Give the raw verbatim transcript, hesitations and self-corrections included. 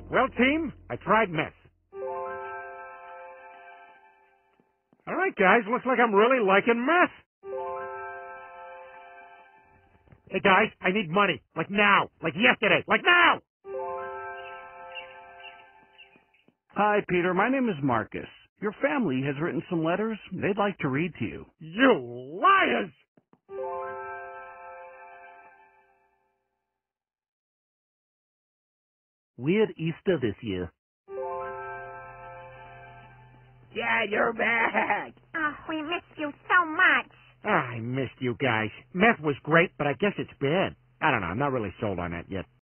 Well, team, I tried meth. All right, guys, looks like I'm really liking meth. Hey, guys, I need money. Like now. Like yesterday. Like now! Hi, Peter. My name is Marcus. Your family has written some letters they'd like to read to you. You liars! Weird Easter this year. Yeah, you're back. Oh, we missed you so much. Ah, I missed you guys. Meth was great, but I guess it's bad. I don't know. I'm not really sold on that yet.